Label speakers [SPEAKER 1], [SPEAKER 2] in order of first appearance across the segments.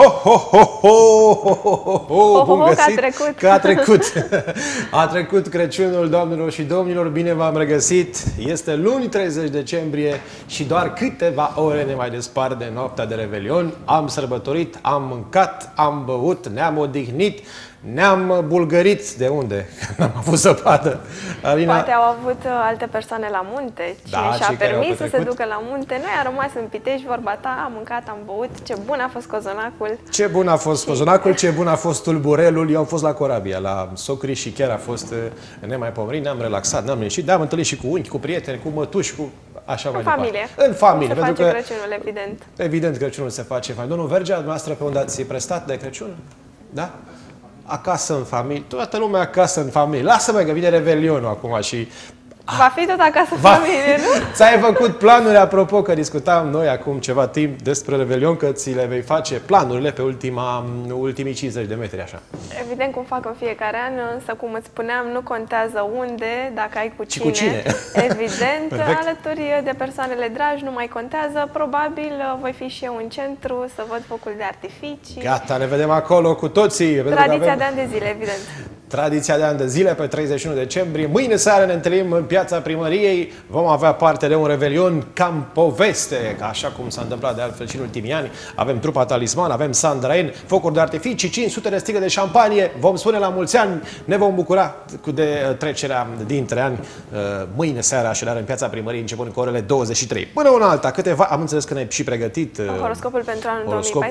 [SPEAKER 1] Ho, ho, ho, ho, ho, ho, ho, bun găsit.
[SPEAKER 2] Că a trecut.
[SPEAKER 1] Că a trecut. A trecut Crăciunul, doamnelor și domnilor, bine v-am regăsit. Este luni 30 decembrie și doar câteva ore ne mai despart de noaptea de Revelion. Am sărbătorit, am mâncat, am băut, ne-am odihnit, ne-am bulgărit. De unde? N-am avut zăpadă. Alina...
[SPEAKER 2] Poate au avut alte persoane la munte. Cine și-a permis să se ducă la munte. Noi am rămas în Pitești, vorba ta, am mâncat, am băut. Ce bun a fost cozonacul.
[SPEAKER 1] Ce bun a fost cozonacul, ce bun a fost tulburelul. Eu am fost la Corabia, la socri și chiar a fost nemaipomenit. Ne-am relaxat, ne-am ieșit, ne-am întâlnit și cu unchi, cu prieteni, cu mătuși, cu așa mai departe.
[SPEAKER 2] Familie.
[SPEAKER 1] În familie.
[SPEAKER 2] Se face Crăciunul, evident.
[SPEAKER 1] Evident, Crăciunul se face. Domnul Vergea, dumneavoastră pe unde ați prestat de Crăciun? Da? Acasă în familie, toată lumea acasă în familie. Lasă-mă că vine Revelionul acum și...
[SPEAKER 2] Va fi tot acasă în familie, nu?
[SPEAKER 1] Ți-ai făcut planuri, apropo că discutam noi acum ceva timp despre Revelion, că ți le vei face planurile pe ultimii 50 de metri, așa.
[SPEAKER 2] Evident cum fac în fiecare an, însă cum îți spuneam, nu contează unde, dacă ai cu cine.
[SPEAKER 1] Cu cine.
[SPEAKER 2] Evident, alături de persoanele dragi nu mai contează. Probabil voi fi și eu în centru să văd focul de artificii.
[SPEAKER 1] Gata, ne vedem acolo cu toții.
[SPEAKER 2] Tradiția de ani de zile, evident.
[SPEAKER 1] Tradiția de ani de zile pe 31 decembrie. Mâine seară ne întâlnim în Piața Primăriei. Vom avea parte de un Revelion cam poveste, așa cum s-a întâmplat de altfel și în ultimii ani. Avem trupa Talisman, avem Sandraen, focuri de artificii, 500 de sticlă de șampanie. Vom spune la mulți ani, ne vom bucura de trecerea dintre ani. Mâine seara, așadar, în Piața Primăriei, începând cu orele 23. Până una alta, câteva, am înțeles că ne-ai și pregătit
[SPEAKER 2] horoscopul pentru anul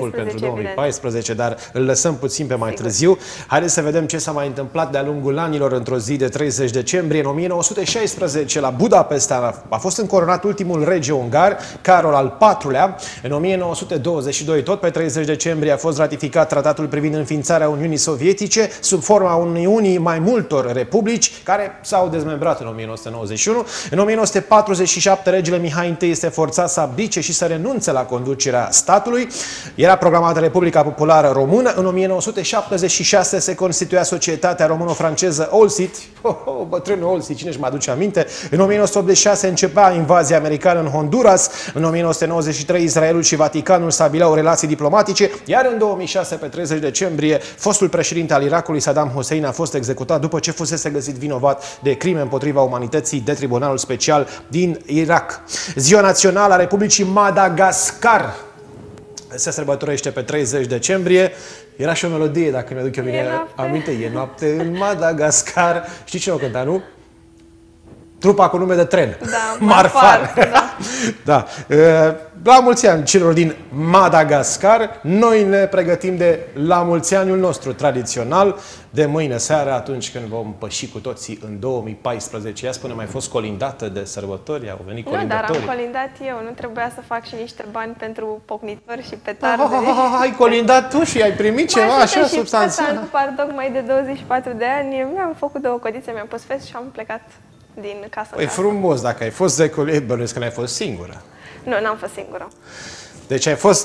[SPEAKER 1] 2014, dar îl lăsăm puțin pe mai târziu. Haideți să vedem ce s-a mai întâmplat de-a lungul anilor într-o zi de 30 decembrie. În 1916, la Budapesta, a fost încoronat ultimul rege ungar, Carol al IV-lea. În 1922, tot pe 30 decembrie, a fost ratificat tratatul privind înființarea Uniunii Sovietice, sub forma Uniunii mai multor republici, care s-au dezmembrat în 1991. În 1947, regele Mihai I este forțat să abdice și să renunțe la conducerea statului. Era programată Republica Populară Română. În 1976 se constituia Societatea Româno-Franceză Olsit. Bătrânul Olsit, cine își mai aduce aminte? În 1986 începea invazia americană în Honduras. În 1993 Israelul și Vaticanul stabileau relații diplomatice, iar în 2006, pe 30 decembrie, fostul președinte al Irakului, Saddam Hussein, a fost executat după ce fusese găsit vinovat de crime împotriva umanității de Tribunalul Special din Irak. Ziua Națională a Republicii Madagascar se sărbătorește pe 30 decembrie. Era și o melodie, dacă mi-aduc eu bine aminte. E noapte în Madagascar. Știi cine o cânta, nu? Trupa cu nume de tren.
[SPEAKER 2] Da,
[SPEAKER 1] Marfar. Da. La mulți ani celor din Madagascar. Noi ne pregătim de la mulți aniul nostru tradițional de mâine seară, atunci când vom păși cu toții în 2014. Ea spune, mai fost colindată de sărbători, au venit colindatorii.
[SPEAKER 2] Nu, dar am colindat eu, nu trebuia să fac și niște bani pentru pocnitori și petarde.
[SPEAKER 1] Ai colindat tu și ai primit ceva așa substanțial?
[SPEAKER 2] Cu tocmai de 24 de ani, mi-am făcut 2 codițe, mi-am pus fest și am plecat din casă.
[SPEAKER 1] E frumos, dacă ai fost de colindat, bănuiesc că n-ai fost singură.
[SPEAKER 2] Nu, n-am fost singură.
[SPEAKER 1] Deci ai fost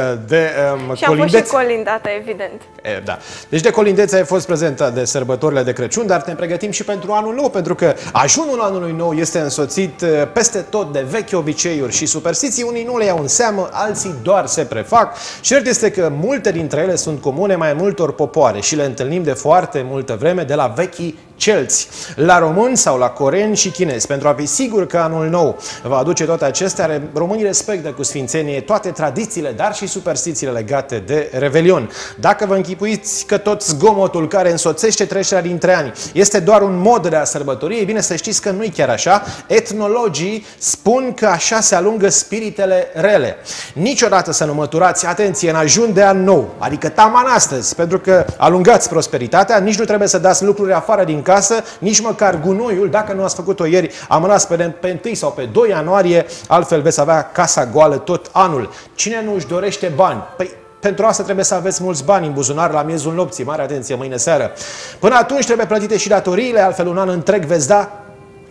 [SPEAKER 2] și am fost și colindată, evident.
[SPEAKER 1] Da. Deci de colindețe ai fost prezentă de sărbătorile de Crăciun, dar ne pregătim și pentru anul nou, pentru că ajunul anului nou este însoțit peste tot de vechi obiceiuri și superstiții. Unii nu le iau în seamă, alții doar se prefac. Cert este că multe dintre ele sunt comune mai multor popoare și le întâlnim de foarte multă vreme de la vechii celți, la români sau la coreeni și chinezi. Pentru a fi sigur că anul nou va aduce toate acestea, românii respectă cu sfințenie toate tradițiile, dar și superstițiile legate de Revelion. Dacă vă închipuiți că tot zgomotul care însoțește trecerea dintre ani este doar un mod de a sărbători, e bine să știți că nu-i chiar așa. Etnologii spun că așa se alungă spiritele rele. Niciodată să nu măturați, atenție, în ajun de an nou, adică taman astăzi, pentru că alungați prosperitatea, nici nu trebuie să dați lucruri afară din casă, nici măcar gunoiul, dacă nu ați făcut-o ieri, amânați pe 1 sau pe 2 ianuarie, altfel veți avea casa goală tot anul. Cine nu își dorește bani? Păi, pentru asta trebuie să aveți mulți bani în buzunar la miezul nopții. Mare atenție, mâine seară. Până atunci trebuie plătite și datoriile, altfel un an întreg veți da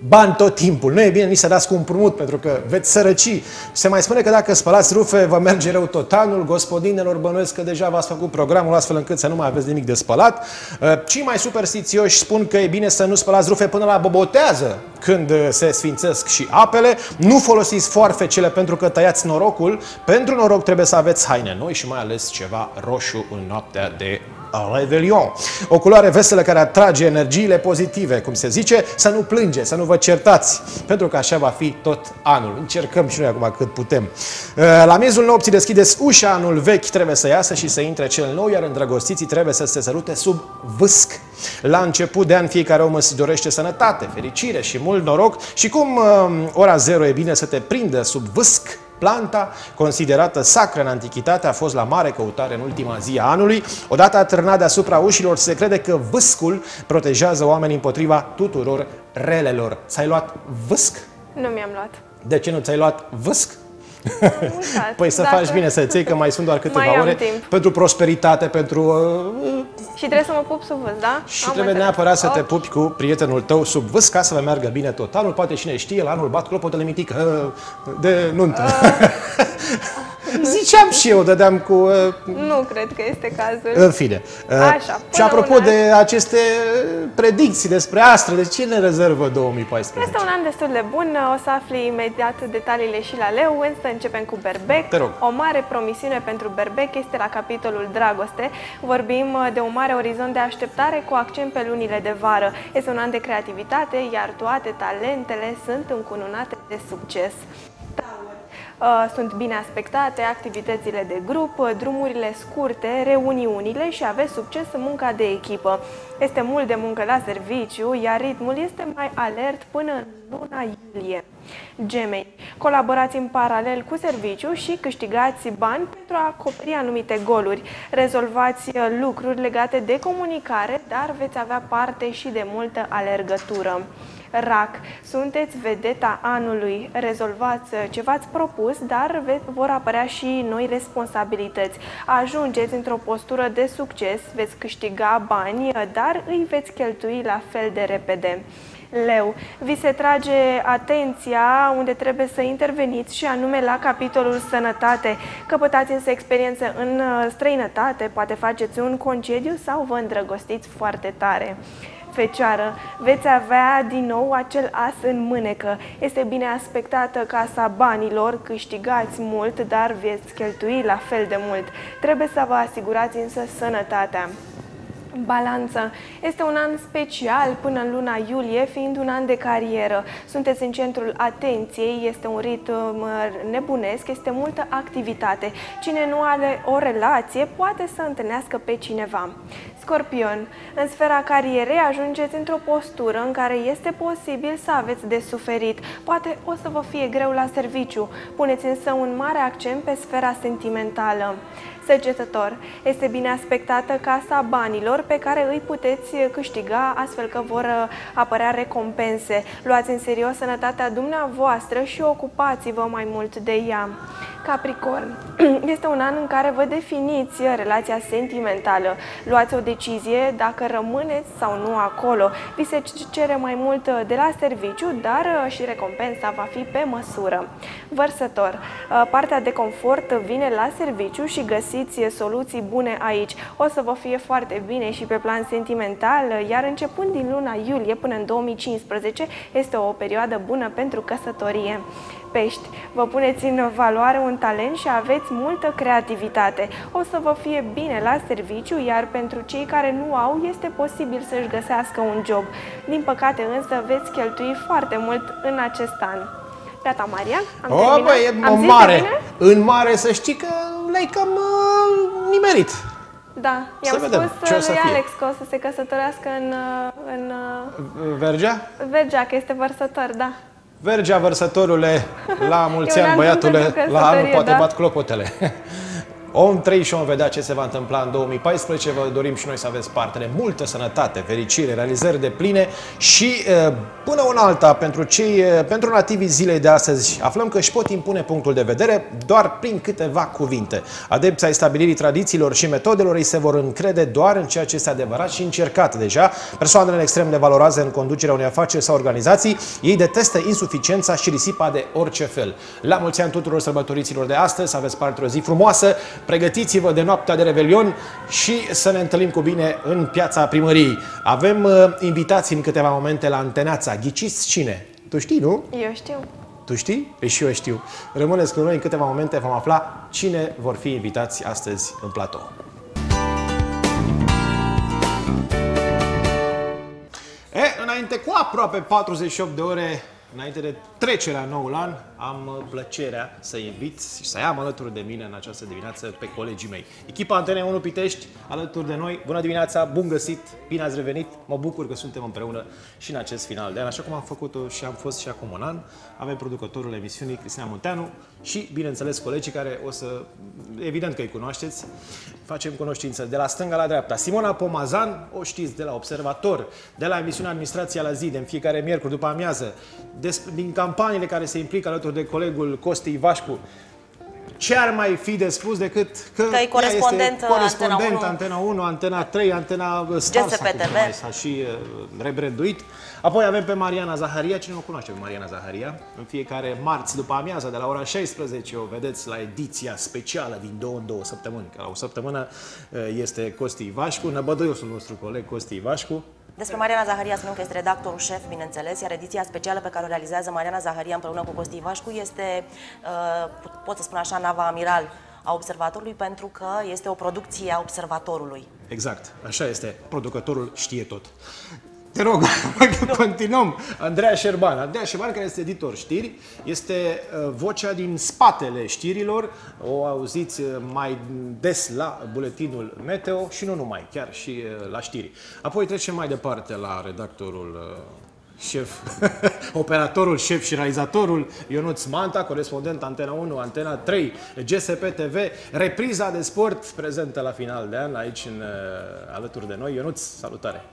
[SPEAKER 1] bani tot timpul. Nu e bine nici să dați cu împrumut, pentru că veți sărăci. Se mai spune că dacă spălați rufe, vă merge rău tot anul. Gospodinelor, bănuiesc că deja v-ați făcut programul astfel încât să nu mai aveți nimic de spălat. Cei mai superstițioși spun că e bine să nu spălați rufe până la bobotează, când se sfințesc și apele. Nu folosiți foarfecele pentru că tăiați norocul. Pentru noroc trebuie să aveți haine noi și mai ales ceva roșu în noaptea de Revelion. O culoare veselă care atrage energiile pozitive, cum se zice, să nu plângeți, să nu vă certați, pentru că așa va fi tot anul. Încercăm și noi acum cât putem. La miezul nopții deschideți ușa, anul vechi trebuie să iasă și să intre cel nou, iar îndrăgostiții trebuie să se sărute sub vâsc. La început de an fiecare om îți dorește sănătate, fericire și mult noroc și cum ora 0 e bine să te prindă sub vâsc. Planta, considerată sacră în antichitate, a fost la mare căutare în ultima zi a anului. Odată atârnat deasupra ușilor, se crede că vâscul protejează oamenii împotriva tuturor relelor. Ți-ai luat vâsc?
[SPEAKER 2] Nu mi-am luat.
[SPEAKER 1] De ce nu ți-ai luat vâsc? Păi să faci bine să-ți iei, că mai sunt doar câteva ore pentru prosperitate, pentru...
[SPEAKER 2] Și trebuie să mă pup sub vâsc, da?
[SPEAKER 1] Și trebuie neapărat să te pupi cu prietenul tău sub vâsc, ca să vă meargă bine tot anul. Poate cine știe, la anul bat clopotele mitică de nuntă. Ziceam și eu, dădeam cu...
[SPEAKER 2] Nu cred că este cazul.
[SPEAKER 1] În fine. Așa, și apropo de aceste predicții despre astre, de ce ne rezervă 2014?
[SPEAKER 2] Este un an destul de bun, o să afli imediat detaliile și la leu, însă începem cu berbec.
[SPEAKER 1] Te rog.
[SPEAKER 2] O mare promisiune pentru berbec este la capitolul dragoste. Vorbim de un mare orizont de așteptare cu accent pe lunile de vară. Este un an de creativitate, iar toate talentele sunt încununate de succes. Sunt bine aspectate activitățile de grup, drumurile scurte, reuniunile și aveți succes în munca de echipă. Este mult de muncă la serviciu, iar ritmul este mai alert până în luna iulie. Gemeni, colaborați în paralel cu serviciu și câștigați bani pentru a acoperi anumite goluri. Rezolvați lucruri legate de comunicare, dar veți avea parte și de multă alergătură. Rac, sunteți vedeta anului, rezolvați ce v-ați propus, dar vor apărea și noi responsabilități. Ajungeți într-o postură de succes, veți câștiga bani, dar îi veți cheltui la fel de repede. Leu, vi se trage atenția unde trebuie să interveniți și anume la capitolul sănătate. Căpătați însă experiență în străinătate, poate faceți un concediu sau vă îndrăgostiți foarte tare. Fecioară, veți avea din nou acel as în mânecă. Este bine aspectată casa banilor, câștigați mult, dar veți cheltui la fel de mult. Trebuie să vă asigurați însă sănătatea. Balanță. Este un an special până în luna iulie, fiind un an de carieră. Sunteți în centrul atenției, este un ritm nebunesc, este multă activitate. Cine nu are o relație poate să întâlnească pe cineva. Scorpion. În sfera carierei ajungeți într-o postură în care este posibil să aveți de suferit. Poate o să vă fie greu la serviciu. Puneți însă un mare accent pe sfera sentimentală. Săgetător. Este bine aspectată casa banilor pe care îi puteți câștiga, astfel că vor apărea recompense. Luați în serios sănătatea dumneavoastră și ocupați-vă mai mult de ea. Capricorn. Este un an în care vă definiți relația sentimentală. Luați o decizie dacă rămâneți sau nu acolo. Vi se cere mai mult de la serviciu, dar și recompensa va fi pe măsură. Vărsător. Partea de confort vine la serviciu și găsiți soluții bune aici. O să vă fie foarte bine și pe plan sentimental, iar începând din luna iulie până în 2015 este o perioadă bună pentru căsătorie. Pești, vă puneți în valoare un talent și aveți multă creativitate. O să vă fie bine la serviciu, iar pentru cei care nu au, este posibil să-și găsească un job. Din păcate însă veți cheltui foarte mult în acest an. Gata, Maria, am terminat.
[SPEAKER 1] Bă, e
[SPEAKER 2] am
[SPEAKER 1] mare. În mare să știi că le-ai cam nimerit.
[SPEAKER 2] Da, i-am spus lui Alex că o să se căsătorească în
[SPEAKER 1] Vergea?
[SPEAKER 2] Vergea, că este vărsător, da.
[SPEAKER 1] Vergea, vărsătorule, la mulți ani, băiatule, la anul poate bat clopotele. Om trăi și om vedea ce se va întâmpla în 2014. Vă dorim și noi să aveți parte de multă sănătate, fericire, realizări de pline și până una alta, pentru nativii zilei de astăzi, aflăm că își pot impune punctul de vedere doar prin câteva cuvinte. Adepții ai stabilirii tradițiilor și metodelor îi se vor încrede doar în ceea ce este adevărat și încercat deja. Persoanele extrem de valoroase în conducerea unei afaceri sau organizații, ei detestă insuficiența și risipa de orice fel. La mulți ani tuturor sărbătoriților de astăzi, să aveți parte de o zi frumoasă, pregătiți-vă de noaptea de Revelion și să ne întâlnim cu bine în piața primăriei. Avem invitații în câteva momente la Antenața. Ghiciți cine? Tu știi, nu?
[SPEAKER 2] Eu știu.
[SPEAKER 1] Tu știi? Păi și eu știu. Rămâneți cu noi, în câteva momente vom afla cine vor fi invitați astăzi în platou. Înainte cu aproape 48 de ore, înainte de trecerea noul an, am plăcerea să invit și să am alături de mine în această dimineață pe colegii mei. Echipa Antenei 1 Pitești, alături de noi. Bună dimineața, bun găsit, bine ați revenit. Mă bucur că suntem împreună și în acest final de an, așa cum am făcut-o și am fost și acum un an. Avem producătorul emisiunii, Cristina Munteanu, și, bineînțeles, colegii care o să, evident că îi cunoașteți, facem cunoștință de la stânga la dreapta. Simona Pomazan, o știți de la Observator, de la emisiunea Administrația la zi, de în fiecare miercuri după amiază, din campaniile care se implică alături de colegul Costi Ivașcu. Ce ar mai fi de spus decât că
[SPEAKER 3] e corespondent
[SPEAKER 1] Antena 1, Antena 3, Antena Star, s-a și rebranduit. Apoi avem pe Mariana Zaharia. Cine nu cunoaște pe Mariana Zaharia? În fiecare marți după amiază, de la ora 16, o vedeți la ediția specială din 2 în 2 săptămâni. Că la o săptămână este Costi Ivașcu, năbădăiosul nostru coleg Costi Ivașcu.
[SPEAKER 3] Despre Mariana Zaharia spunem că este redactorul șef, bineînțeles, iar ediția specială pe care o realizează Mariana Zaharia împreună cu Costi Ivașcu este, pot să spun așa, nava amiral a Observatorului, pentru că este o producție a Observatorului.
[SPEAKER 1] Exact, așa este, producătorul știe tot. Te rog, continuăm. Andreea Șerban. Andreea Șerban, care este editor știri, este vocea din spatele știrilor. O auziți mai des la buletinul Meteo și nu numai, chiar și la știri. Apoi trecem mai departe la redactorul șef, operatorul șef și realizatorul Ionuț Manta, corespondent Antena 1, Antena 3, GSP TV, repriza de sport prezentă la final de an aici alături de noi. Ionuț, salutare!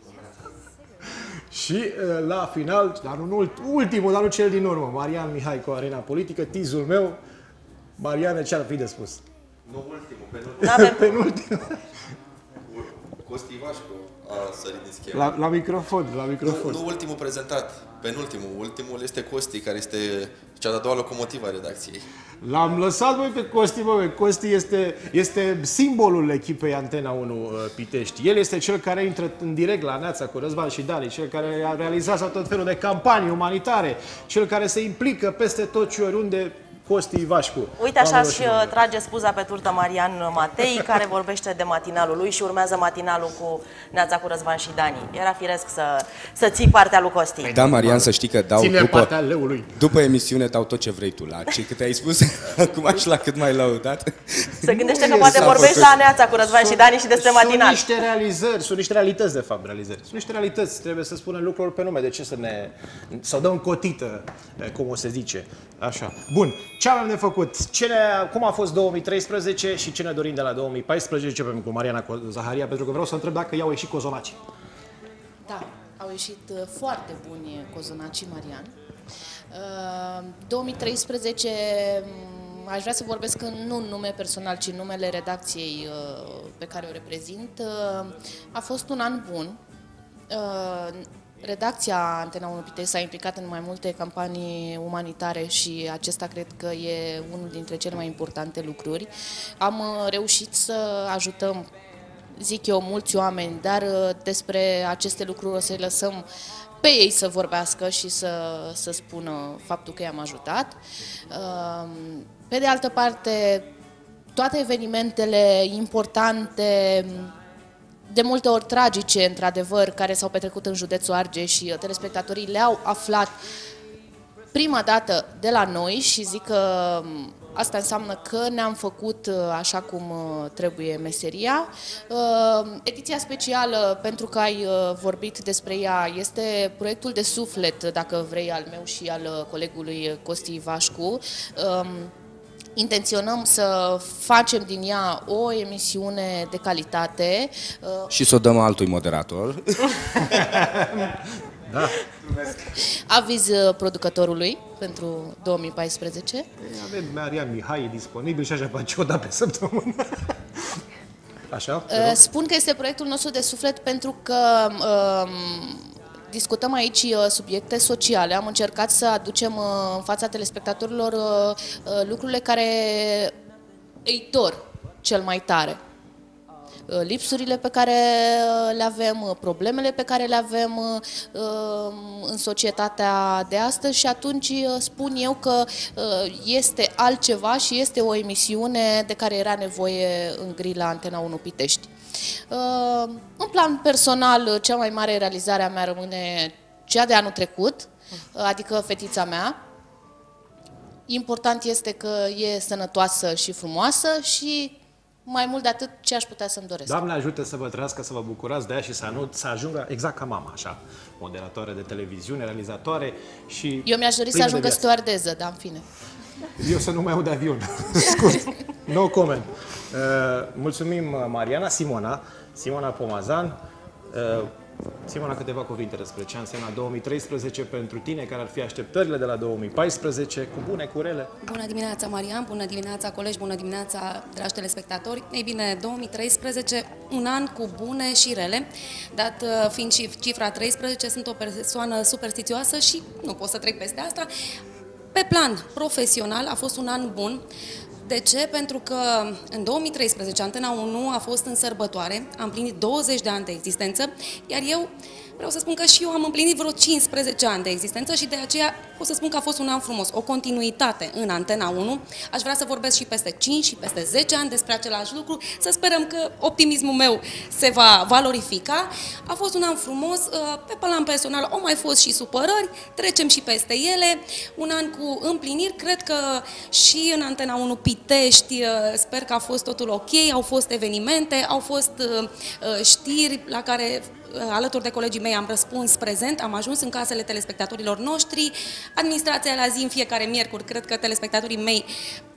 [SPEAKER 1] Și la final, dar nu ultimul, dar nu cel din urmă, Marian Mihai cu Arena Politică, tizul meu. Mariane, ce ar fi de spus?
[SPEAKER 4] Nu ultimul, penultimul. Costi Ivașcu a sărit din schemă.
[SPEAKER 1] La microfon, la microfon.
[SPEAKER 4] Nu ultimul prezentat, penultimul. Ultimul este Costi, care este cea de-a doua locomotivă a redacției.
[SPEAKER 1] L-am lăsat, băi, pe Costi, băi. Costi este simbolul echipei Antena 1 Pitești. El este cel care intră în direct la Neața cu Răzvan și Dani, cel care realizează tot felul de campanii umanitare, cel care se implică peste tot și oriunde. Costi Ivașcu.
[SPEAKER 3] Uite, așa și trage spuza pe turtă Marian Matei, care vorbește de matinalul lui și urmează matinalul cu Neața cu Răzvan și Dani. Era firesc să ții partea lui Costi.
[SPEAKER 5] Da, Marian, să știi că dau după emisiune dau tot ce vrei tu. La ce cât ai spus, acum și la cât mai laudat.
[SPEAKER 3] Se gândește că poate vorbești la Neața cu Răzvan și Dani și despre matinal.
[SPEAKER 1] Sunt niște realizări, sunt niște realități, de fapt, realizări. Sunt niște realități, trebuie să spunem lucruri pe nume. De ce să dăm cotită, cum o se zice. Așa. Bun. Ce avem de făcut? Cum a fost 2013 și ce ne dorim de la 2014? Începem cu Mariana Zaharia, pentru că vreau să întreb dacă i-au ieșit cozonacii.
[SPEAKER 6] Da, au ieșit foarte buni cozonacii, Marian. 2013, aș vrea să vorbesc nu în nume personal, ci în numele redacției pe care o reprezint. A fost un an bun. Redacția Antena 1 Pitești s-a implicat în mai multe campanii umanitare și acesta cred că e unul dintre cele mai importante lucruri. Am reușit să ajutăm, zic eu, mulți oameni, dar despre aceste lucruri o să-i lăsăm pe ei să vorbească și să spună faptul că i-am ajutat. Pe de altă parte, toate evenimentele importante, de multe ori tragice, într-adevăr, care s-au petrecut în județul Argeș și telespectatorii le-au aflat prima dată de la noi și zic că asta înseamnă că ne-am făcut așa cum trebuie meseria. Ediția specială, pentru că ai vorbit despre ea, este proiectul de suflet, dacă vrei, al meu și al colegului Costi Ivașcu. intenționăm să facem din ea o emisiune de calitate.
[SPEAKER 5] Și să o dăm altui moderator.
[SPEAKER 1] Da.
[SPEAKER 6] Aviz producătorului pentru 2014.
[SPEAKER 1] Avem Marian Mihai disponibil și așa face o dată pe săptămână. Așa?
[SPEAKER 6] Spun că este proiectul nostru de suflet pentru că discutăm aici subiecte sociale. Am încercat să aducem în fața telespectatorilor lucrurile care îi dor cel mai tare. Lipsurile pe care le avem, problemele pe care le avem în societatea de astăzi și atunci spun eu că este altceva și este o emisiune de care era nevoie în gri la Antena 1 Pitești. În plan personal, cea mai mare realizare a mea rămâne cea de anul trecut, adică fetița mea. Important este că e sănătoasă și frumoasă și mai mult de atât, ce aș putea să-mi doresc.
[SPEAKER 1] Doamne ajută să vă trăiască, să vă bucurați de ea și să ajungă exact ca mama, așa, moderatoare de televiziune, realizatoare și...
[SPEAKER 6] Eu mi-aș dori să ajungă stewardeză, dar în fine.
[SPEAKER 1] Eu să nu mai aud avion. Scurt. No comment. Mulțumim, Mariana. Simona Pomazan. Simona, câteva cuvinte despre ce a însemnat 2013 pentru tine, care ar fi așteptările de la 2014, cu bune, cu rele?
[SPEAKER 7] Bună dimineața, Marian, bună dimineața, colegi, bună dimineața, dragi telespectatori. Ei bine, 2013, un an cu bune și rele, dat fiind și cifra 13, sunt o persoană superstițioasă și nu pot să trec peste asta. Pe plan profesional a fost un an bun. De ce? Pentru că în 2013 Antena 1 a fost în sărbătoare, am împlinit 20 de ani de existență, iar eu vreau să spun că și eu am împlinit vreo 15 ani de existență și de aceea pot să spun că a fost un an frumos, o continuitate în Antena 1. Aș vrea să vorbesc și peste 5 și peste 10 ani despre același lucru, să sperăm că optimismul meu se va valorifica. A fost un an frumos, pe plan personal au mai fost și supărări, trecem și peste ele, un an cu împliniri, cred că și în Antena 1 Pitești, sper că a fost totul ok, au fost evenimente, au fost știri la care alături de colegii mei am răspuns prezent, am ajuns în casele telespectatorilor noștri, administrația la zi în fiecare miercuri, cred că telespectatorii mei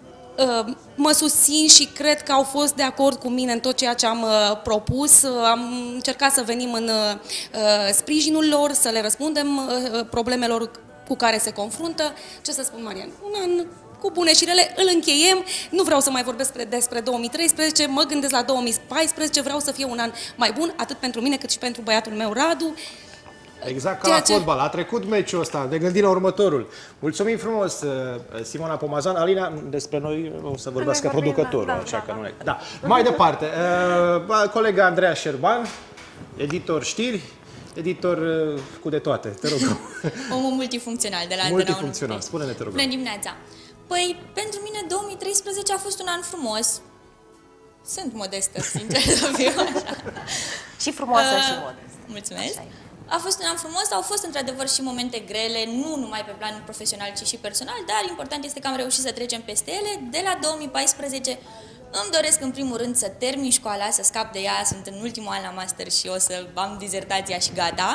[SPEAKER 7] mă susțin și cred că au fost de acord cu mine în tot ceea ce am propus. Am încercat să venim în sprijinul lor, să le răspundem problemelor cu care se confruntă. Ce să spun, Marian? Un an cu bune și rele, îl încheiem. Nu vreau să mai vorbesc despre 2013, mă gândesc la 2014, vreau să fie un an mai bun, atât pentru mine cât și pentru băiatul meu, Radu.
[SPEAKER 1] Exact ca la fotbal. A trecut meciul ăsta, de gândit la următorul. Mulțumim frumos, Simona Pomazan. Alina, despre noi o să vorbească producătorul, așa că nu e. Da. Mai departe, colega Andreea Șerban, editor știri, editor cu de toate, te rog.
[SPEAKER 8] Omul multifuncțional de la Antena 1.
[SPEAKER 1] Multifuncțional, spune-ne, te rog.
[SPEAKER 8] Bună dimineața! Păi, pentru mine 2013 a fost un an frumos. Sunt modestă, sincer să fiu așa.
[SPEAKER 3] Și frumoasă și modestă.
[SPEAKER 8] Mulțumesc! A fost un an frumos, au fost într-adevăr și momente grele, nu numai pe plan profesional, ci și personal, dar important este că am reușit să trecem peste ele. De la 2014 îmi doresc în primul rând să termin școala, să scap de ea, sunt în ultimul an la master și o să am dizertația și gata.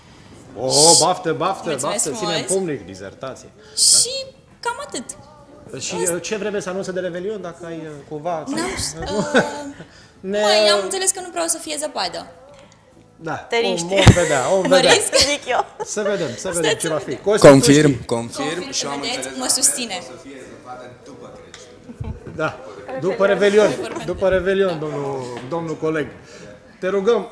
[SPEAKER 1] Baftă, ținem public dizertație.
[SPEAKER 8] Și cam atât.
[SPEAKER 1] Și ce vreme să anunță de Revelion, dacă ai cumva...
[SPEAKER 8] Mai am înțeles că nu vreau să fie zăpadă.
[SPEAKER 1] Da, vom vedea.
[SPEAKER 3] Mă risc, zic eu.
[SPEAKER 1] Să vedem ce va fi.
[SPEAKER 5] Confirm.
[SPEAKER 8] Și am înțeles, mă susține.
[SPEAKER 5] O să fie zăpadă după Crăciun.
[SPEAKER 1] Da, după Revelion, domnul coleg. Te rugăm,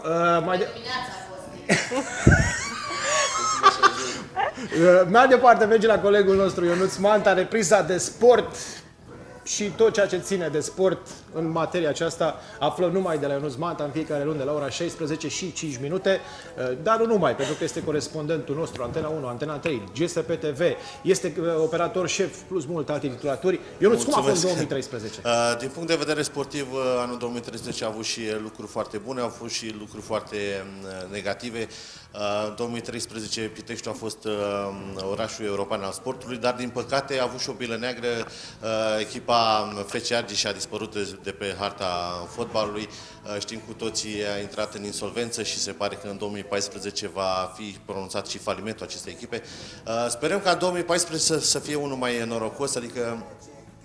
[SPEAKER 1] mai departe merge la colegul nostru Ionuț Manta, repriza de sport și tot ceea ce ține de sport în materia aceasta aflăm numai de la Ionuț Manta în fiecare luni de la ora 16 și 5 minute, dar nu numai, pentru că este corespondentul nostru, Antena 1, Antena 3, GSP TV, este operator șef plus multe alte titulaturi. Ionuț, cum a fost 2013?
[SPEAKER 9] Din punct de vedere sportiv, anul 2013 a avut și lucruri foarte bune, au fost și lucruri foarte negative. 2013 Piteștiul a fost orașul european al sportului, dar din păcate a avut și o bilă neagră. Echipa FC Argeș a dispărut de pe harta fotbalului. Știm cu toții, a intrat în insolvență și se pare că în 2014 va fi pronunțat și falimentul acestei echipe. Sperăm ca 2014 să fie unul mai norocos, adică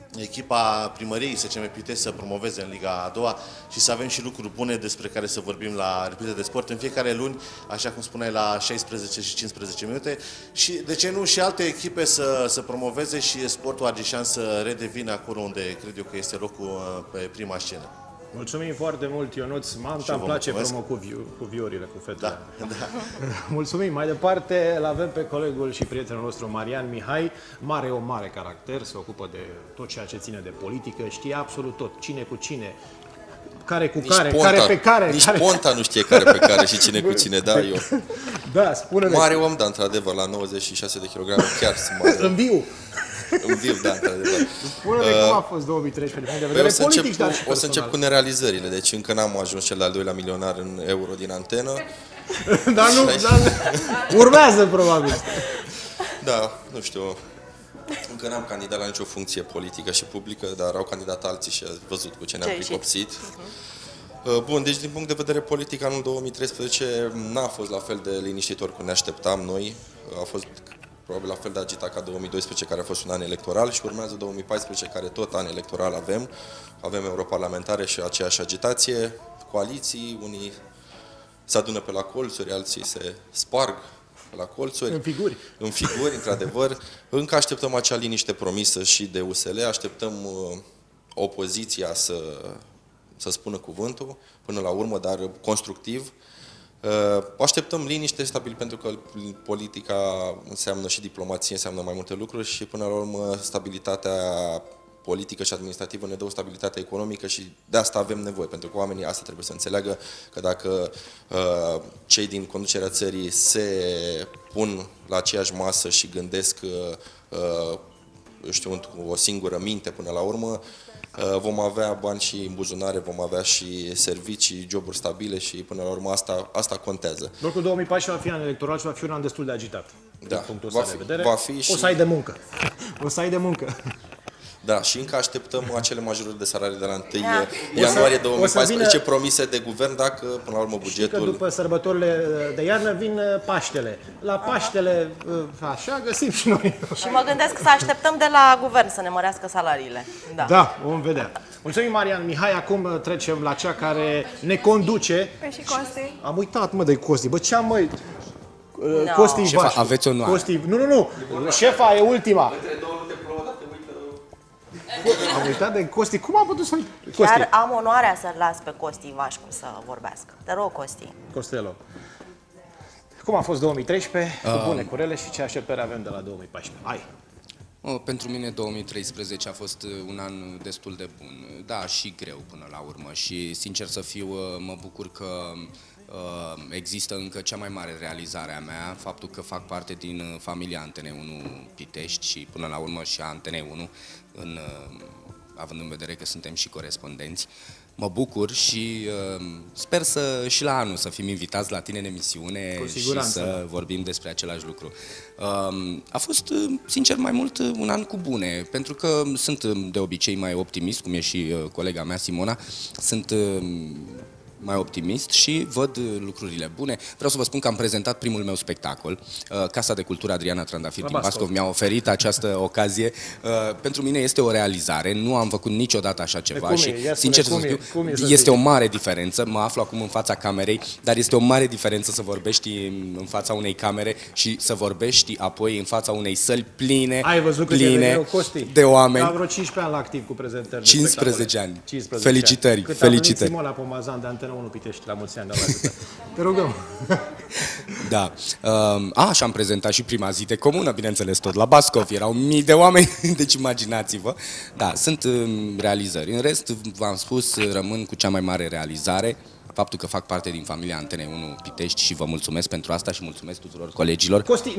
[SPEAKER 9] echipa primăriei SCM Pitești să promoveze în Liga a doua și să avem și lucruri bune despre care să vorbim la reprise de sport în fiecare luni, așa cum spuneai, la 16 și 15 minute și, de ce nu, și alte echipe să promoveze și sportul argeșean să redevină acolo unde cred eu că este locul pe prima scenă.
[SPEAKER 1] Mulțumim foarte mult, Ionuț. Manta, îmi place promo cu viorile, cu fetele.
[SPEAKER 9] Da, da.
[SPEAKER 1] Mulțumim. Mai departe îl avem pe colegul și prietenul nostru, Marian Mihai. Mare caracter, se ocupă de tot ceea ce ține de politică, știe absolut tot, cine cu cine, care cu care, care pe care.
[SPEAKER 4] Nici Ponta nu știe care pe care și cine cu cine, da, eu.
[SPEAKER 1] Da, spune-ne.
[SPEAKER 4] Mare om, dar într-adevăr, la 96 de kilograme chiar sunt mare.
[SPEAKER 1] În viu.
[SPEAKER 4] În viu, da, într-adevăr.
[SPEAKER 1] Spune-ne cum a fost 2013 din vedere politic, dar și
[SPEAKER 4] o să încep cu nerealizările, deci încă n-am ajuns cel de-al doilea milionar în euro din antenă.
[SPEAKER 1] Dar nu, urmează probabil.
[SPEAKER 4] Da, nu știu. Încă n-am candidat la nicio funcție politică și publică, dar au candidat alții și ați văzut cu ce ne-am pricopsit. Bun, deci din punct de vedere politic, anul 2013 n-a fost la fel de liniștitor cum ne așteptam noi. A fost probabil la fel de agitat ca 2012, care a fost un an electoral, și urmează 2014, care tot an electoral avem. Avem europarlamentare și aceeași agitație, coaliții, unii se adună pe la colțuri, alții se sparg la colțuri. În figuri, într-adevăr. Încă așteptăm acea liniște promisă și de USL, așteptăm opoziția să spună cuvântul până la urmă, dar constructiv. Așteptăm liniște stabil, pentru că politica înseamnă și diplomație, înseamnă mai multe lucruri și până la urmă stabilitatea politică și administrativă ne dă o stabilitate economică și de asta avem nevoie, pentru că oamenii asta trebuie să înțeleagă, că dacă cei din conducerea țării se pun la aceeași masă și gândesc eu știu, cu o singură minte până la urmă, vom avea bani și în buzunare, vom avea și servicii, joburi stabile și până la urmă asta contează.
[SPEAKER 1] Locul 2014 va fi an electoral și va fi un an destul de agitat.
[SPEAKER 4] Da,
[SPEAKER 1] din punctul ăsta de vedere.
[SPEAKER 4] Va fi și...
[SPEAKER 1] O să ai de muncă. O să ai de muncă.
[SPEAKER 4] Da, și încă așteptăm acele majorări de salarii de la 1 ianuarie 2014 promise de guvern, dacă până la urmă bugetul...
[SPEAKER 1] Că după sărbătorile de iarnă vin Paștele. La Paștele, așa, găsim și noi.
[SPEAKER 3] Și mă gândesc să așteptăm de la guvern să ne mărească salariile. Da,
[SPEAKER 1] vom vedea. Mulțumim, Marian Mihai. Acum trecem la cea care ne conduce.
[SPEAKER 2] Și Costi.
[SPEAKER 1] Am uitat, mă, de Costi. Bă, ce am, măi? Costi Vașcu.
[SPEAKER 5] Aveți onoare.
[SPEAKER 1] Costi... Nu. Șefa e ultima. Am uitat de Costi. Cum am putut să...
[SPEAKER 3] Chiar am onoarea să-l las pe Costi Vașcu să vorbească. Te rog, Costi.
[SPEAKER 1] Costelo. Cum a fost 2013? Cu bune, cu rele și ce așteptări avem de la 2014? Hai!
[SPEAKER 5] Pentru mine 2013 a fost un an destul de bun, da, și greu până la urmă și, sincer să fiu, mă bucur că există încă cea mai mare realizare a mea, faptul că fac parte din familia Antene 1 Pitești și până la urmă și a Antene 1, având în vedere că suntem și corespondenți. Mă bucur și sper și la anul să fim invitați la tine în emisiune și să vorbim despre același lucru. A fost, sincer, mai mult un an cu bune, pentru că sunt de obicei mai optimist, cum e și colega mea Simona, sunt mai optimist și văd lucrurile bune. Vreau să vă spun că am prezentat primul meu spectacol. Casa de Cultură Adriana Trandafir din Bascov mi-a oferit această ocazie. Pentru mine este o realizare. Nu am făcut niciodată așa ceva și, sincer să spun, este o mare diferență. Mă aflu acum în fața camerei, dar este o mare diferență să vorbești în fața unei camere și să vorbești apoi în fața unei săli pline, de oameni.
[SPEAKER 1] Am vreo 15 ani la activ cu prezentări.
[SPEAKER 5] 15 ani. Felicitări. Felicitări.
[SPEAKER 1] Cât a Pomazan de Antena 1 Pitești, la mulți ani, doamna ajută. Te rugăm.
[SPEAKER 5] Da. Și am prezentat și prima zi de comună, bineînțeles, tot la Bascov. Erau mii de oameni, deci imaginați-vă. Da, sunt realizări. În rest, v-am spus, rămân cu cea mai mare realizare, faptul că fac parte din familia Antene 1 Pitești și vă mulțumesc pentru asta și mulțumesc tuturor colegilor.
[SPEAKER 1] Costi,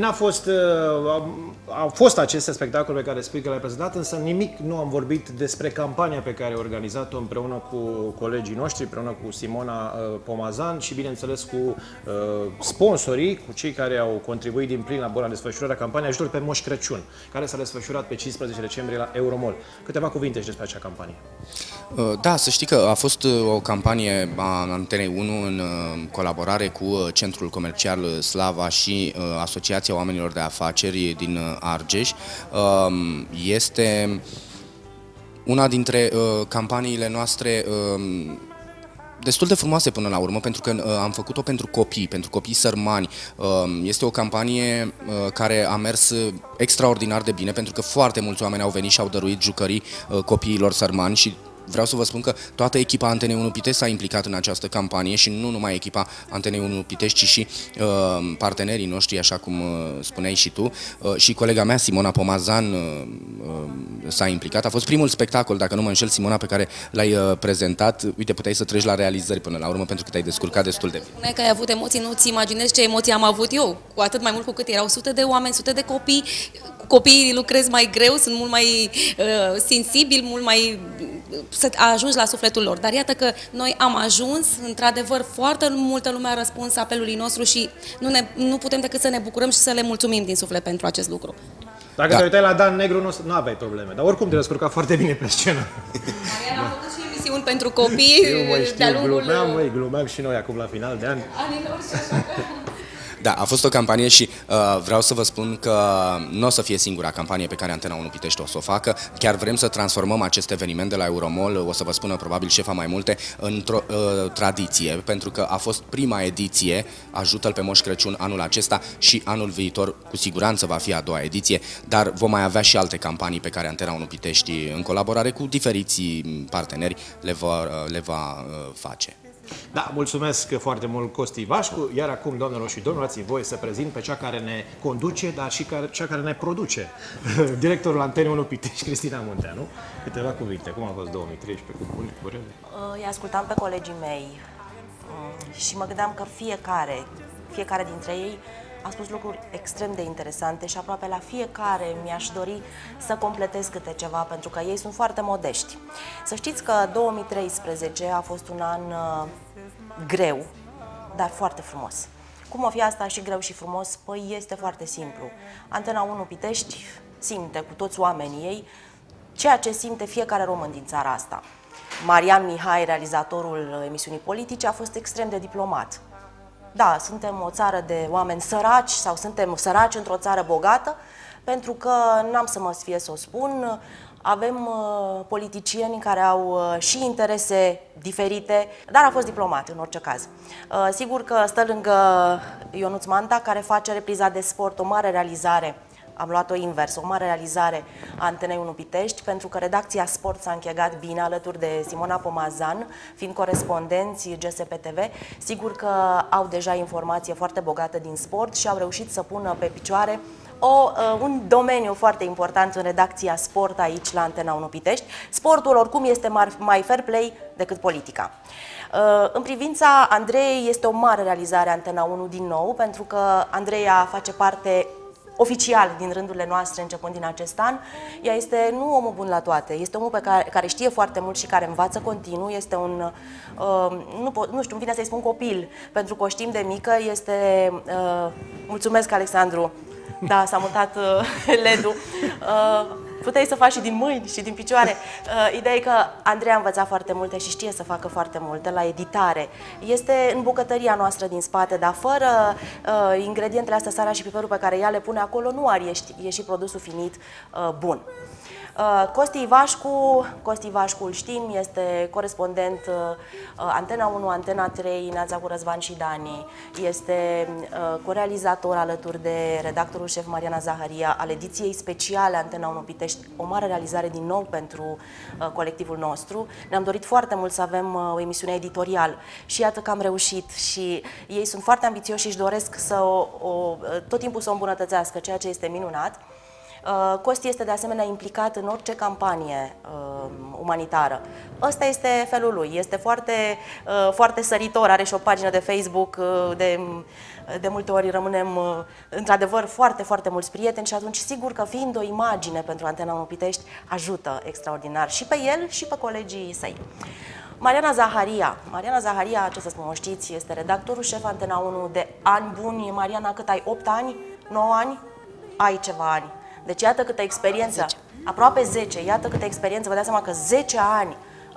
[SPEAKER 1] au fost aceste spectacole pe care spui că le-ai prezentat, însă nimic nu am vorbit despre campania pe care ai organizat-o împreună cu colegii noștri, împreună cu Simona Pomazan și, bineînțeles, cu sponsorii, cu cei care au contribuit din plin la buna desfășurare a campaniei Ajutor pe Moș Crăciun, care s-a desfășurat pe 15 decembrie la Euromall. Câteva cuvinte și despre acea campanie.
[SPEAKER 5] Da, să știi că a fost o campanie a Antene 1 în colaborare cu Centrul Comercial Slava și Asociația Oamenilor de Afaceri din Argeș. Este una dintre campaniile noastre destul de frumoase până la urmă, pentru că am făcut-o pentru copii sărmani. Este o campanie care a mers extraordinar de bine, pentru că foarte mulți oameni au venit și au dăruit jucării copiilor sărmani și vreau să vă spun că toată echipa Antenei 1 Pitești s-a implicat în această campanie și nu numai echipa Antenei 1 Pitești, ci și partenerii noștri, așa cum spuneai și tu, și colega mea, Simona Pomazan, s-a implicat. A fost primul spectacol, dacă nu mă înșel, Simona, pe care l-ai prezentat. Uite, puteai să treci la realizări până la urmă, pentru că te-ai descurcat destul de bine.
[SPEAKER 7] Spune că ai avut emoții, nu-ți imaginezi ce emoții am avut eu, cu atât mai mult cu cât erau sute de oameni, sute de copii. Copiii lucrez mai greu, sunt mult mai sensibili, mult mai să ajungi la sufletul lor. Dar iată că noi am ajuns, într-adevăr, foarte multă lume a răspuns apelului nostru și nu putem decât să ne bucurăm și să le mulțumim din suflet pentru acest lucru.
[SPEAKER 1] Dacă te uitai la Dan Negru, nu aveai probleme, dar oricum te descurca foarte bine pe scenă.
[SPEAKER 7] Mariana a făcut și emisiuni pentru copii.
[SPEAKER 1] Eu glumeam și noi acum la final de an.
[SPEAKER 5] Da, a fost o campanie și vreau să vă spun că nu o să fie singura campanie pe care Antena 1 Pitești o să o facă. Chiar vrem să transformăm acest eveniment de la Euromall, o să vă spună probabil șefa mai multe, într-o tradiție, pentru că a fost prima ediție, ajută-l pe Moș Crăciun anul acesta și anul viitor cu siguranță va fi a doua ediție, dar vom mai avea și alte campanii pe care Antena 1 Pitești, în colaborare cu diferiții parteneri, le va face.
[SPEAKER 1] Da, mulțumesc foarte mult, Costi Vașcu, iar acum, doamnelor și domnilor, dați-mi voie să prezint pe cea care ne conduce, dar și cea care ne produce, directorul Antenei 1 Pitești, Cristina Munteanu. Câteva cuvinte, cum a fost 2013, cu bune, cu rele?
[SPEAKER 3] Îi ascultam pe colegii mei și mă gândeam că fiecare dintre ei a spus lucruri extrem de interesante și aproape la fiecare mi-aș dori să completez câte ceva, pentru că ei sunt foarte modești. Să știți că 2013 a fost un an greu, dar foarte frumos. Cum o fi asta și greu și frumos? Păi este foarte simplu. Antena 1 Pitești simte cu toți oamenii ei ceea ce simte fiecare român din țara asta. Marian Mihai, realizatorul emisiunii politice, a fost extrem de diplomat. Da, suntem o țară de oameni săraci sau suntem săraci într-o țară bogată, pentru că, n-am să mă sfie să o spun, avem politicieni care au și interese diferite, dar a fost diplomat în orice caz. Sigur că stă lângă Ionuț Manta, care face repriza de sport, o mare realizare. Am luat-o invers, o mare realizare a Antenei 1 Pitești, pentru că redacția Sport s-a închegat bine alături de Simona Pomazan, fiind corespondenți GSP TV. Sigur că au deja informație foarte bogată din sport și au reușit să pună pe picioare un domeniu foarte important în redacția Sport aici la Antena 1 Pitești. Sportul oricum este mai fair play decât politica. În privința Andrei, este o mare realizare Antena 1 din nou, pentru că Andreea face parte oficial din rândurile noastre începând din acest an. Ea este nu omul bun la toate, este omul care știe foarte mult și care învață continuu, este un, nu știu, îmi vine să-i spun copil, pentru că o știm de mică, este, mulțumesc Alexandru, da, s-a mutat LED-ul, puteai să faci și din mâini și din picioare. Ideea e că Andrei a învățat foarte multe și știe să facă foarte multe la editare. Este în bucătăria noastră din spate, dar fără ingredientele astea, sarea și piperul pe care ea le pune acolo, nu ar ieși produsul finit bun. Costi Vașcu, îl știm, este corespondent Antena 1, Antena 3, Neața cu Răzvan și Dani, este corealizator alături de redactorul șef Mariana Zaharia al ediției speciale Antena 1 Pitești, o mare realizare din nou pentru colectivul nostru. Ne-am dorit foarte mult să avem o emisiune editorială și iată că am reușit și ei sunt foarte ambițioși și își doresc să tot timpul să o îmbunătățească, ceea ce este minunat. Costi este de asemenea implicat în orice campanie umanitară. Ăsta este felul lui, este foarte săritor, are și o pagină de Facebook, de multe ori rămânem într-adevăr foarte mulți prieteni și atunci sigur că fiind o imagine pentru Antena 1 Pitești ajută extraordinar și pe el și pe colegii săi. Mariana Zaharia, ce să spun, o știți, este redactorul șef Antena 1 de ani buni. Mariana, cât ai? 8 ani? 9 ani? Ai ceva ani. Deci iată câtă experiență, aproape 10, iată câtă experiență, vă dați seama că 10 ani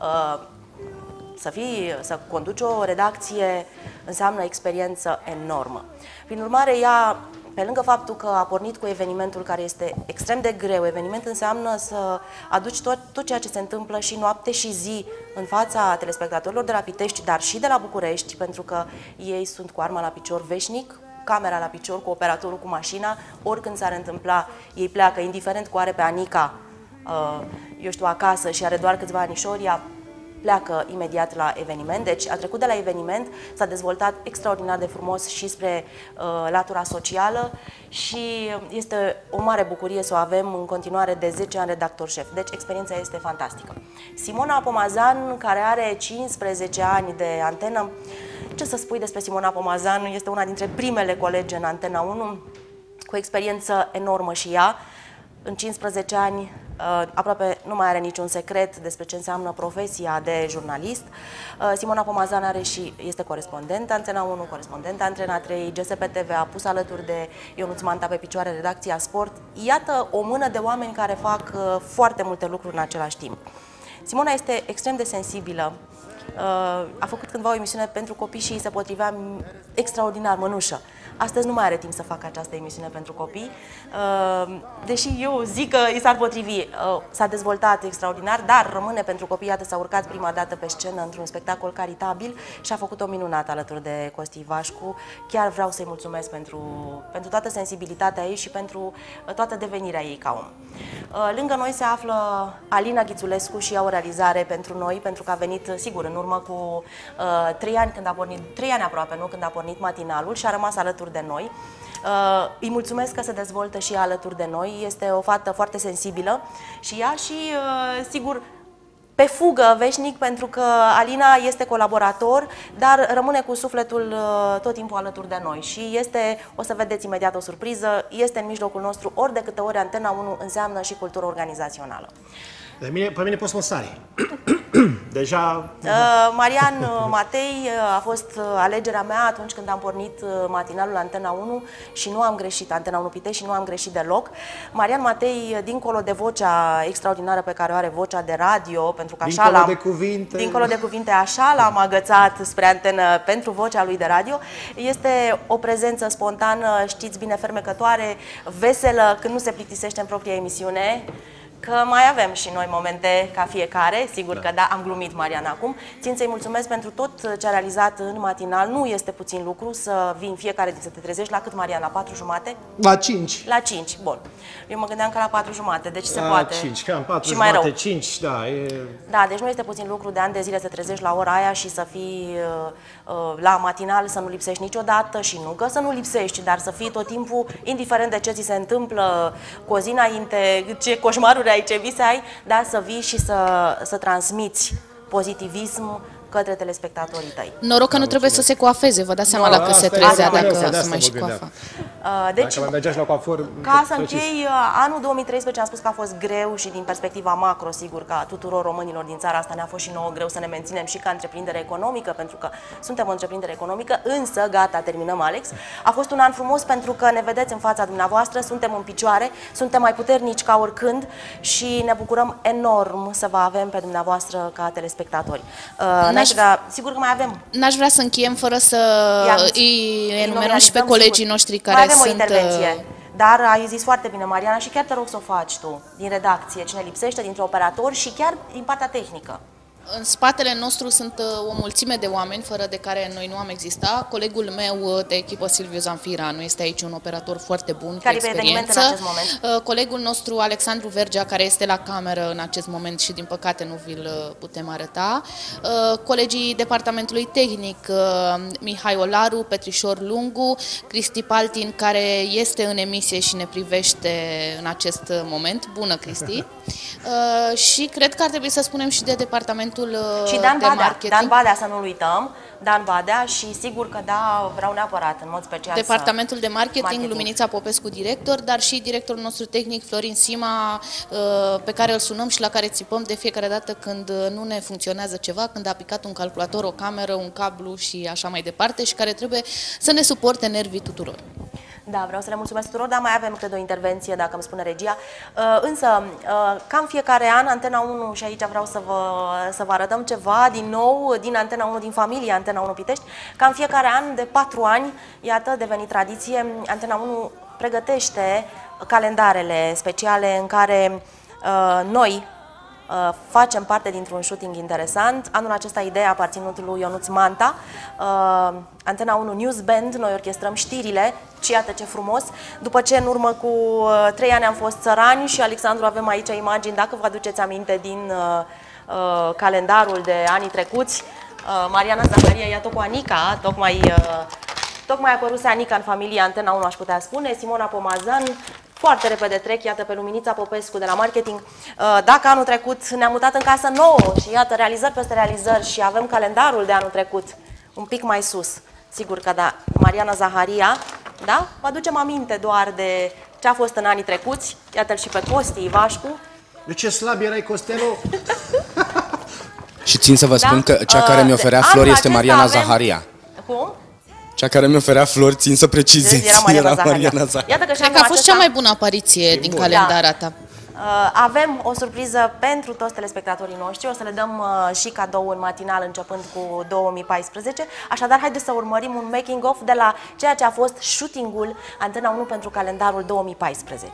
[SPEAKER 3] să conduci o redacție înseamnă experiență enormă. Prin urmare, ea Pe lângă faptul că a pornit cu evenimentul care este extrem de greu, eveniment înseamnă să aduci tot ceea ce se întâmplă și noapte și zi în fața telespectatorilor de la Pitești, dar și de la București, pentru că ei sunt cu arma la picior veșnic, camera la picior, cu operatorul cu mașina, oricând s-ar întâmpla, ei pleacă, indiferent cu are pe Anica, eu știu, acasă și are doar câțiva anișori, ea pleacă imediat la eveniment. Deci a trecut de la eveniment, s-a dezvoltat extraordinar de frumos și spre latura socială și este o mare bucurie să o avem în continuare de 10 ani redactor șef. Deci experiența este fantastică. Simona Pomazan, care are 15 ani de antenă, ce să spui despre Simona Pomazan? Este una dintre primele colegi în Antena 1, cu experiență enormă și ea. În 15 ani aproape nu mai are niciun secret despre ce înseamnă profesia de jurnalist. Simona Pomazan este corespondent Antena 1, corespondent Antena 3, GSP TV, a pus alături de Ionuț Manta pe picioare redacția Sport. Iată o mână de oameni care fac foarte multe lucruri în același timp. Simona este extrem de sensibilă. A făcut cândva o emisiune pentru copii și îi se potrivea extraordinar, Mănușă. Astăzi nu mai are timp să facă această emisiune pentru copii, deși eu zic că i s-ar potrivi. S-a dezvoltat extraordinar, dar rămâne pentru copii. Iată, s-a urcat prima dată pe scenă într-un spectacol caritabil și a făcut-o minunată alături de Costi Ivașcu. Chiar vreau să-i mulțumesc pentru toată sensibilitatea ei și pentru toată devenirea ei ca om. Lângă noi se află Alina Ghițulescu și ea o realizare pentru noi, pentru că a venit, sigur, în urmă cu 3 ani, când a pornit, 3 ani aproape, nu, când a pornit matinalul și a rămas alături de noi. Îi mulțumesc că se dezvoltă și ea alături de noi. Este o fată foarte sensibilă și ea și, sigur, pe fugă veșnic, pentru că Alina este colaborator, dar rămâne cu sufletul tot timpul alături de noi și este, o să vedeți imediat o surpriză, este în mijlocul nostru ori de câte ori Antena 1 înseamnă și cultură organizațională.
[SPEAKER 1] Pe mine poți mă sari. Deja...
[SPEAKER 3] Marian Matei a fost alegerea mea atunci când am pornit matinalul Antena 1 și nu am greșit, Antena 1 Pitești, și nu am greșit deloc. Marian Matei, dincolo de vocea extraordinară pe care o are, vocea de radio, pentru că așa dincolo de cuvinte, așa l-am agățat spre antenă pentru vocea lui de radio, este o prezență spontană, știți bine, fermecătoare, veselă, când nu se plictisește în propria emisiune. Că mai avem și noi momente ca fiecare, sigur că da, am glumit, Mariana, acum. Țin să-i mulțumesc pentru tot ce a realizat în matinal. Nu este puțin lucru să vii în fiecare zi, să te trezești la cât, Mariana? 4:30?
[SPEAKER 1] La 5.
[SPEAKER 3] La 5, bun. Eu mă gândeam că la 4:30, deci se poate.
[SPEAKER 1] 5, cam 4:30,
[SPEAKER 3] și mai rău.
[SPEAKER 1] 5, da.
[SPEAKER 3] Da, deci nu este puțin lucru de ani de zile să te trezești la ora aia și să fii la matinal, să nu lipsești niciodată și nu că să nu lipsești, dar să fii tot timpul, indiferent de ce ți se întâmplă cu o zi înainte, ce coșmaruri ai, ce vise ai, dar să vii și să transmiți pozitivism către telespectatorii tăi.
[SPEAKER 6] Noroc că nu trebuie să se coafeze, vă dați seama dacă se trezea, dacă se mai și coafa.
[SPEAKER 3] Deci,
[SPEAKER 1] dacă mergeați la coafor,
[SPEAKER 3] ca să închei, anul 2013 am spus că a fost greu și din perspectiva macro, sigur, ca tuturor românilor din țara asta ne-a fost și nouă greu să ne menținem și ca întreprindere economică, pentru că suntem o întreprindere economică, însă, gata, terminăm, Alex. A fost un an frumos pentru că ne vedeți în fața dumneavoastră, suntem în picioare, suntem mai puternici ca oricând și ne bucurăm enorm să vă avem pe dumneavoastră ca telespectatori. Sigur că mai avem.
[SPEAKER 6] N-aș vrea să încheiem fără să îi enumerăm și pe colegii noștri care
[SPEAKER 3] mai avem
[SPEAKER 6] sunt...
[SPEAKER 3] o intervenție. Dar ai zis foarte bine, Mariana, și chiar te rog să o faci tu, din redacție, cine lipsește, dintre operatori și chiar din partea tehnică.
[SPEAKER 6] În spatele nostru sunt o mulțime de oameni fără de care noi nu am existat. Colegul meu de echipă, Silviu Zanfiranu, este aici un operator foarte bun, cu experiență.
[SPEAKER 3] În acest moment?
[SPEAKER 6] Colegul nostru, Alexandru Vergea, care este la cameră în acest moment și din păcate nu vi-l putem arăta. Colegii departamentului tehnic, Mihai Olaru, Petrișor Lungu, Cristi Paltin, care este în emisie și ne privește în acest moment. Bună, Cristi! Și cred că ar trebui să spunem și de departamentul
[SPEAKER 3] și Dan
[SPEAKER 6] de
[SPEAKER 3] Badea,
[SPEAKER 6] marketing.
[SPEAKER 3] Dan Badea, să nu-l uităm, Dan Badea, și sigur că da, vreau neapărat, în mod special,
[SPEAKER 6] departamentul de marketing, Luminița Popescu, director, dar și directorul nostru tehnic, Florin Sima, pe care îl sunăm și la care țipăm de fiecare dată când nu ne funcționează ceva, când a picat un calculator, o cameră, un cablu și așa mai departe, și care trebuie să ne suporte nervii tuturor.
[SPEAKER 3] Da, vreau să le mulțumesc tuturor, dar mai avem, cred, o intervenție, dacă îmi spune regia. Însă, ca în fiecare an, Antena 1, și aici vreau să vă arătăm ceva din nou, din Antena 1, din familia Antena 1 Pitești, ca în fiecare an, de 4 ani, iată, devenit tradiție, Antena 1 pregătește calendarele speciale în care noi facem parte dintr-un shooting interesant. Anul acesta ideea a aparținut lui Ionuț Manta. Antena 1 News Band, noi orchestrăm știrile și iată ce frumos. După ce în urmă cu 3 ani am fost țărani și Alexandru avem aici imagini, dacă vă aduceți aminte, din calendarul de anii trecuți. Mariana Zaharia, iată cu Anica, tocmai a apăruse Anica în familia Antena 1, aș putea spune, Simona Pomazan. Foarte repede trec, iată, pe Luminița Popescu de la marketing. Dacă anul trecut ne-am mutat în casă nouă și iată, realizări peste realizări și avem calendarul de anul trecut un pic mai sus. Sigur că da, Mariana Zaharia, da? Vă aducem aminte doar de ce a fost în anii trecuți. Iată-l și pe Costi Ivașcu.
[SPEAKER 1] De ce slab erai, Costelo?
[SPEAKER 5] Și țin să vă spun că cea care mi oferea flori este Mariana Zaharia.
[SPEAKER 3] Cum?
[SPEAKER 5] Cea care mi oferea flori, țin să precizez, era Mariana Zaharia.
[SPEAKER 6] Cred că a fost cea mai bună apariție din calendarul ta.
[SPEAKER 3] Avem o surpriză pentru toți telespectatorii noștri, o să le dăm și cadou în matinal începând cu 2014, așadar haideți să urmărim un making of de la ceea ce a fost shooting-ul Antena 1 pentru calendarul 2014.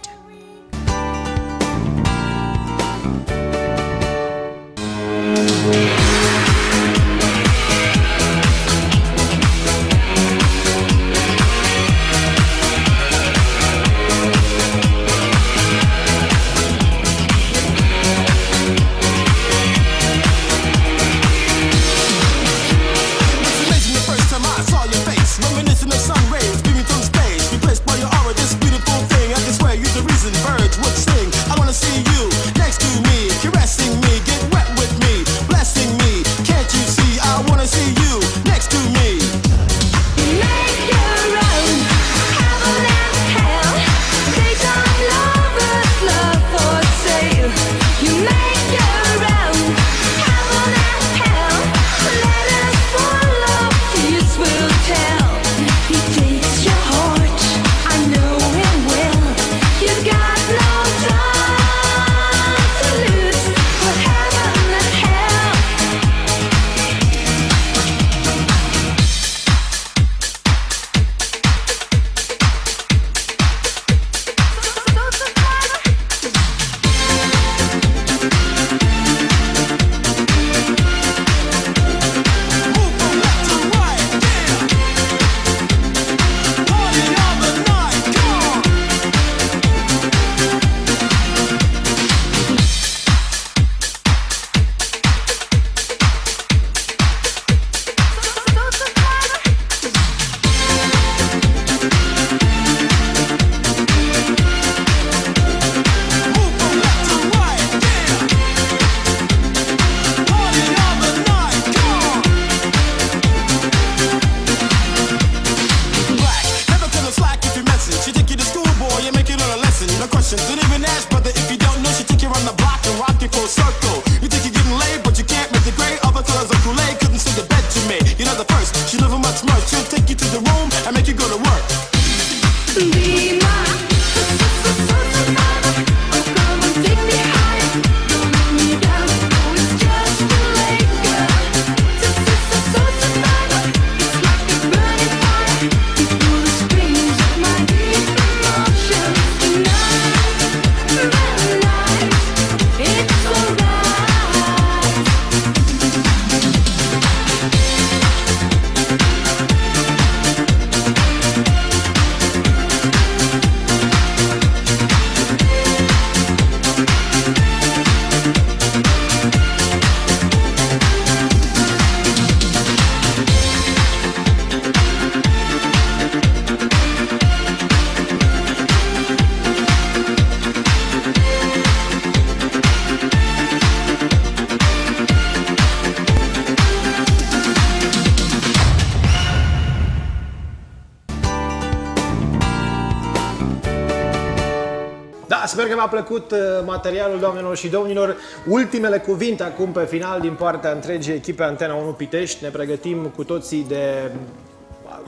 [SPEAKER 1] Sper că v-a plăcut materialul, doamnelor și domnilor. Ultimele cuvinte acum pe final din partea întregii echipe Antena 1 Pitești. Ne pregătim cu toții de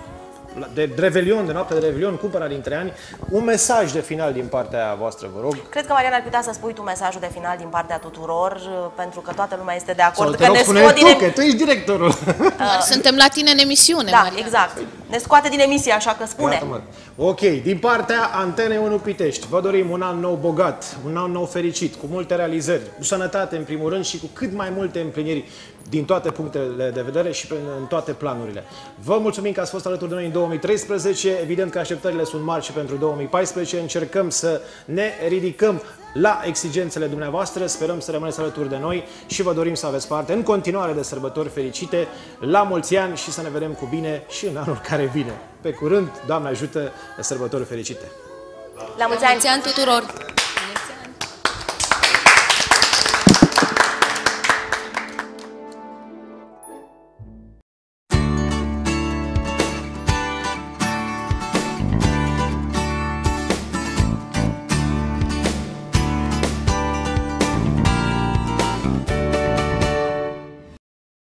[SPEAKER 1] de Revelion, de noapte de Revelion, cumpăra dintre ani. Un mesaj de final din partea voastră, vă rog.
[SPEAKER 3] Cred că, Mariana, ar putea să spui tu mesajul de final din partea tuturor, pentru că toată lumea este de acord.
[SPEAKER 1] Sau te rog, spune tu, că tu ești directorul.
[SPEAKER 6] Suntem la tine în emisiune,
[SPEAKER 3] da,
[SPEAKER 6] Mariana.
[SPEAKER 3] exact. Ne scoate din emisie, așa că spune.
[SPEAKER 1] Ok, din partea Antene 1 Pitești, vă dorim un an nou bogat, un an nou fericit, cu multe realizări, cu sănătate în primul rând și cu cât mai multe împliniri din toate punctele de vedere și în toate planurile. Vă mulțumim că ați fost alături de noi în 2013, evident că așteptările sunt mari și pentru 2014, încercăm să ne ridicăm la exigențele dumneavoastră, sperăm să rămâneți alături de noi și vă dorim să aveți parte în continuare de sărbători fericite, la mulți ani și să ne vedem cu bine și în anul care vine. Pe curând, Doamne ajută, de sărbători fericite!
[SPEAKER 3] La mulți ani tuturor!